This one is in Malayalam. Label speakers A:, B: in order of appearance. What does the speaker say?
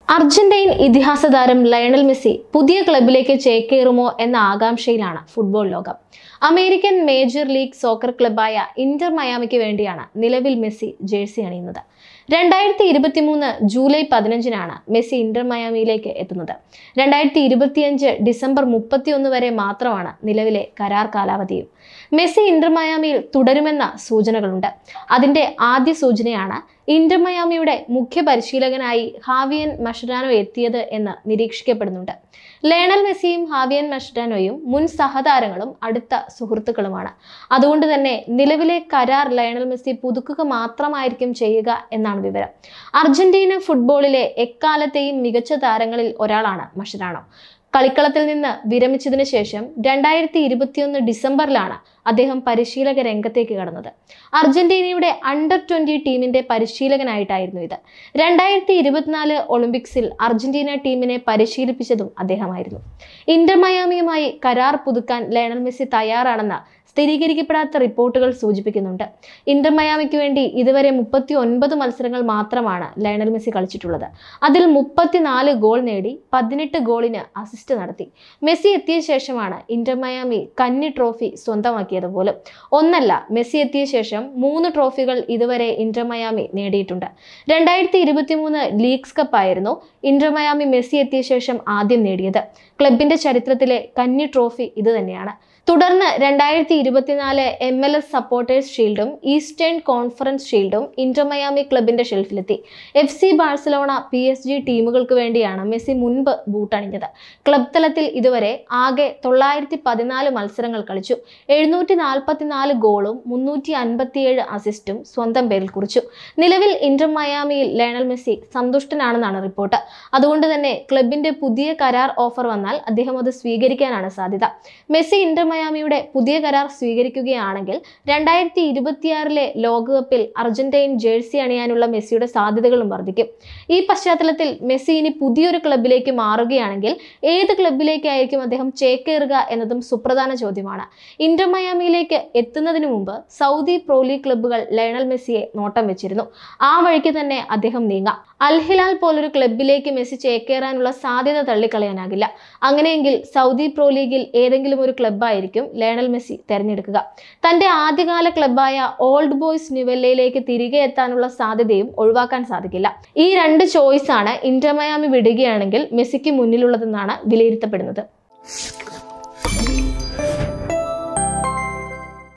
A: അർജന്റീൻ ഇതിഹാസ താരം ലയണൽ മെസ്സി പുതിയ ക്ലബിലേക്ക് ചേക്കേറുമോ എന്ന ആകാംക്ഷയിലാണ് ഫുട്ബോൾ ലോകം. അമേരിക്കൻ മേജർ ലീഗ് സോക്കർ ക്ലബായ ഇന്റർ മയാമിക്ക് വേണ്ടിയാണ് നിലവിൽ മെസ്സി ജേഴ്സി അണിയുന്നത്. 2023 ജൂലൈ 15-നാണ് മെസ്സി ഇന്റർ മയാമിയിലേക്ക് എത്തുന്നത്. 2025 ഡിസംബർ 31 വരെ മാത്രമാണ് നിലവിലെ കരാർ കാലാവധിയും. മെസ്സി ഇന്റർ മയാമിയിൽ തുടരുമെന്ന സൂചനകളുണ്ട്. അതിന്റെ ആദ്യ സൂചനയാണ് ഇന്റർ മയാമിയുടെ മുഖ്യ പരിശീലകനായി ഹാവിയൻ മഷരാനോ എത്തിയത് എന്ന് നിരീക്ഷിക്കപ്പെടുന്നുണ്ട്. ലയണൽ മെസ്സിയും ഹാവിയൻ മഷരാനോയും മുൻ സഹതാരങ്ങളും അടുത്ത സുഹൃത്തുക്കളുമാണ്. അതുകൊണ്ട് തന്നെ നിലവിലെ കരാർ ലയണൽ മെസ്സി പുതുക്കുക മാത്രമായിരിക്കും ചെയ്യുക എന്നാണ് വിവരം. അർജന്റീന ഫുട്ബോളിലെ എക്കാലത്തെയും മികച്ച താരങ്ങളിൽ ഒരാളാണ് മഷരാനോ. കളിക്കളത്തിൽ നിന്ന് വിരമിച്ചതിന് ശേഷം 2021 ഡിസംബറിലാണ് അദ്ദേഹം പരിശീലക രംഗത്തേക്ക് കടന്നത്. അർജന്റീനയുടെ അണ്ടർ 20 ടീമിന്റെ പരിശീലകനായിട്ടായിരുന്നു ഇത്. 2024 ഒളിമ്പിക്സിൽ അർജന്റീന ടീമിനെ പരിശീലിപ്പിച്ചതും അദ്ദേഹമായിരുന്നു. ഇന്റർ മയാമിയുമായി കരാർ പുതുക്കാൻ ലയണൽ മെസ്സി തയ്യാറാണെന്ന് സ്ഥിരീകരിക്കപ്പെടാത്ത റിപ്പോർട്ടുകൾ സൂചിപ്പിക്കുന്നുണ്ട്. ഇന്റർ മയാമിക്ക് വേണ്ടി ഇതുവരെ 39 മത്സരങ്ങൾ മാത്രമാണ് ലയണൽ മെസ്സി കളിച്ചിട്ടുള്ളത്. അതിൽ 34 ഗോൾ നേടി 18 ഗോളിന് അസിസ്റ്റ് നടത്തി. മെസ്സി എത്തിയ ശേഷമാണ് ഇന്റർ മയാമി കന്നി ട്രോഫി സ്വന്തമാക്കിയത് പോലും. ഒന്നല്ല, മെസ്സി എത്തിയ ശേഷം 3 ട്രോഫികൾ ഇതുവരെ ഇന്റർ മയാമി നേടിയിട്ടുണ്ട്. 2023 ലീഗ്സ് കപ്പ് ആയിരുന്നു ഇന്റർ മയാമി മെസ്സി എത്തിയ ശേഷം ആദ്യം നേടിയത്. ക്ലബിന്റെ ചരിത്രത്തിലെ കന്നി ട്രോഫി ഇത് തന്നെയാണ്. തുടർന്ന് 2024 MLS സപ്പോർട്ടേഴ്സ് ഷീൽഡും ഈസ്റ്റേൺ കോൺഫറൻസ് ഷീൽഡും ഇന്റർ മയാമി ക്ലബിന്റെ ഷെൽഫിലെത്തി. FC ബാഴ്സലോണ, PSG ടീമുകൾക്ക് വേണ്ടിയാണ് മെസ്സി മുൻപ് ബൂട്ടണിഞ്ഞത്. ക്ലബ് തലത്തിൽ ഇതുവരെ ആകെ 914 മത്സരങ്ങൾ കളിച്ചു. 744 ഗോളും 357 അസിസ്റ്റും സ്വന്തം പേരിൽ കുറിച്ചു. നിലവിൽ ഇന്റർ മയാമിയിൽ ലയണൽ മെസ്സി സന്തുഷ്ടനാണെന്നാണ് റിപ്പോർട്ട്. അതുകൊണ്ട് തന്നെ ക്ലബിന്റെ പുതിയ കരാർ ഓഫർ വന്നാൽ അദ്ദേഹം അത് സ്വീകരിക്കാനാണ് സാധ്യത. മെസ്സി ഇന്റർ മയാമിയുടെ പുതിയ കരാർ സ്വീകരിക്കുകയാണെങ്കിൽ 2026 ലോകകപ്പിൽ അർജന്റീൻ ജേഴ്സി അണിയാനുള്ള മെസ്സിയുടെ സാധ്യതകളും വർദ്ധിക്കും. ഈ പശ്ചാത്തലത്തിൽ മെസ്സി ഇനി പുതിയൊരു ക്ലബിലേക്ക് മാറുകയാണെങ്കിൽ ഏത് ക്ലബിലേക്കായിരിക്കും അദ്ദേഹം ചേക്കേറുക എന്നതും സുപ്രധാന ചോദ്യമാണ്. ഇന്റർ മയാമിയിലേക്ക് എത്തുന്നതിന് മുമ്പ് സൗദി പ്രോ ലീഗ് ക്ലബ്ബുകൾ ലയണൽ മെസ്സിയെ നോട്ടം വെച്ചിരുന്നു. ആ വഴിക്ക് തന്നെ അദ്ദേഹം നീങ്ങാം. അൽ ഹിലാൽ പോലൊരു ക്ലബിലേക്ക് മെസ്സി ചേക്കേറാനുള്ള സാധ്യത തള്ളിക്കളയാനാകില്ല. അങ്ങനെയെങ്കിൽ സൗദി പ്രോ ലീഗിൽ ഏതെങ്കിലും ഒരു ക്ലബ്ബായിരിക്കും ലയണൽ മെസ്സി തെരഞ്ഞെടുക്കുക. തന്റെ ആദ്യകാല ക്ലബ്ബായ ഓൾഡ് ബോയ്സ് ന്യൂവെല്ലയിലേക്ക് തിരികെ എത്താനുള്ള സാധ്യതയും ഒഴിവാക്കാൻ സാധിക്കില്ല. ഈ 2 ചോയ്സാണ് ഇന്റർ മയാമി വിടുകയാണെങ്കിൽ മെസ്സിക്ക് മുന്നിലുള്ളതെന്നാണ് വിലയിരുത്തപ്പെടുന്നത്.